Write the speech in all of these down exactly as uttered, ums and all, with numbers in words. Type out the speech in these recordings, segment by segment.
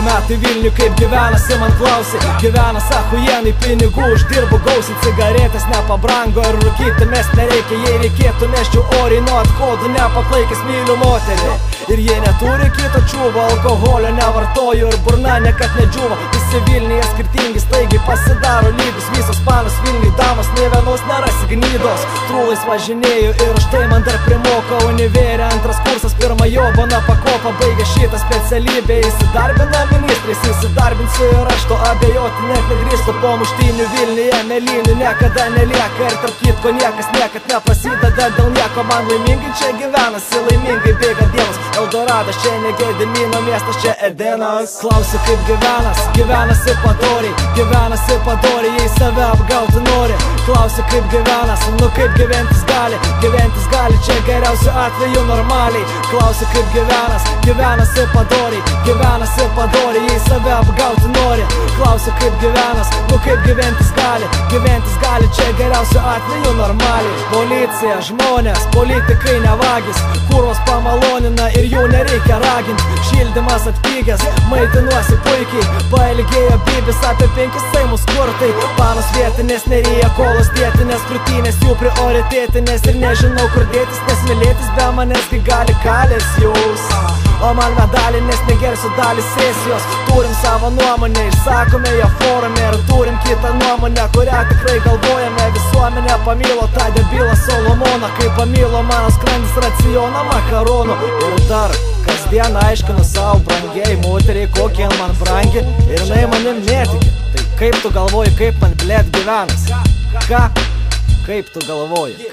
metų Vilnių, kaip gyvenasi, man klausi. Gyvenas achujienai, pinigų uždirbu gausiai, cigaretės nepabrango ir rūkyti mes nereikia. Jei reikėtų, neščiau oriai nuo atkodų, nepaklaikęs myliu moterį. Ir jie neturi kito čiūvo, alkoholio nevartoju ir burna niekad nedžiūva. Visi Vilniuje skirtingi, staigiai pasidaro lygus. Visos panos Vilniui damos, nė vienos nerasi gnydos. Trūlais važinėju ir už tai man dar primoka. Univerė antras kursas, pirma jobana pakopa. Baigė šitą specialybę, įsidarbina ministrais. Įsidarbinsiu ir aš to abejoti net nedrįstu. Po muštynių Vilniuje mėlynių niekada nelieka. Ir tarp kitko niekas niekad neprasideda dėl nieko. Man laimingai čia gyvenasi, laimingai bėga dienos. Eldoradas čia ne Gedimino miestas, čia Edenas. Klausiu kaip gyvenas, gyvenasi padoriai. Gyvenasi padoriai, jei save apgauti nori. Klausiu kaip gyvenas, nu kaip gyventis gali. Gyventis gali čia geriausiu atveju normaliai. Klausiu kaip gyvenas, gyvenasi padoriai. Gyvenasi padoriai, jei save apgauti nori. Klausiu kaip gyvenas, nu kaip gyventis gali. Gyventis gali čia geriausiu atveju normaliai. Policija, žmonės, politikai ne vagis. Kurvos pamalonina ir jų nereikia ragint. Šildymas atpigęs, maitinuosi puikiai. Pailgėjo bibis apie penkis seimus kurtai. Panos vietinės neryja, kolos dėtinės, krūtinės jų prioritėtinės. Ir nežinau kur dėtis, nes mylėtis be manęs gi gali kalės jūs. O man medalį, nes negersiu dalį sesijos. Turim savo nuomonę, išsakome ją forume. Ir turim kitą nuomonę, kurią tikrai galvojame. Visuomenė pamilo tą debilą Solomoną, kaip pamilo mano skrandis racioną makaronų. Ir dar kasdien aiškinu savo brangiai moteriai, kokie man brangi. Ir jinai manim netiki. Tai kaip tu galvoji, kaip man blėt gyvenas? Ką? Kaip tu galvoji?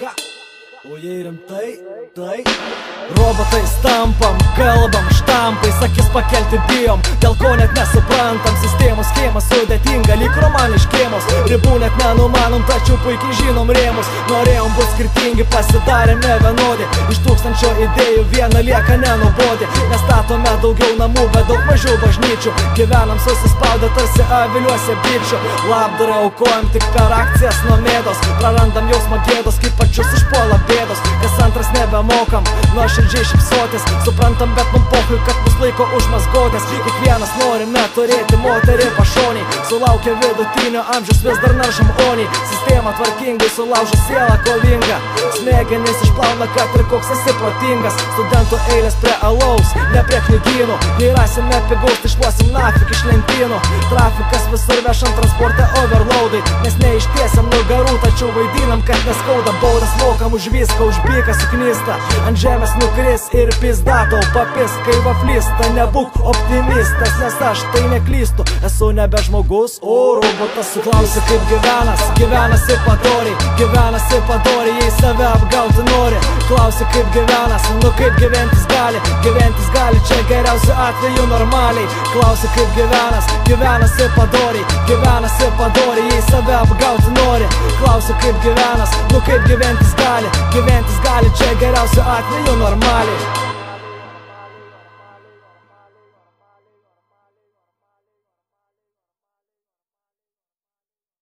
O jei rimtai, tai robotais tampam, kalbam, štampais, akis pakelti bijom, dėl ko net nesuprantam. Sistemos schema sudėtinga, lyg romaniškėmos. Ribų net nenumanom, tačiau puikiai žinom rėmus. Norėjom būt skirtingi, pasidarėme vienodi. Iš tūkstančio idėjų viena lieka nenubodi. Nestatome daugiau namų, bet daug mažiau bažnyčių. Gyvenam susispaudę tarsi aviliuose bičių. Labdarą aukojam tik per akcijas nuo mėdos. Prarandam jausmą gėdos, kaip pačius užpuola bėdos. Kas antras nebemokam, nuoširdžiai šypsotis. Suprantam, bet mum pochui, kad mus laiko užmazgotės. Kiekvienas norime turėti moterį pašoniai. Sulaukia vidutinio amžiaus, vis dar naršam oniai. Sistema tvarkingai sulaužo sielą kovinga. Smegenys išplauna, kad ir koks esi protingas. Studentų eilės prie alaus, ne prie knygynų. Jei rasime pigaus, tai šluosim nafik iš lentynų. Trafikas visur viešam transporte overloadai. Mes neištiesiam nugarų, tačiau vaidinam, kad neskauda. Baudas mokam už viską, už byką suknysta. Ant žemės nukris ir pizda tau papis, kai vaflysta. Nebūk optimistas, nes aš tai neklystu. Esu nebe žmogus, o robotas. Klausi kaip gyvenas, gyvenasi padoriai. Gyvenasi padoriai, jei save apgauti nori. Klausi kaip gyvenas, nu kaip gyventis gali. Gyventis gali čia geriausiu atveju normaliai. Klausi kaip gyvenas, gyvenasi padoriai. Gyvenasi padoriai, jei save apgauti nori. Klausi kaip gyvenas, nu kaip gyventis gali. Gyventis gali čia geriausiu atveju normaliai.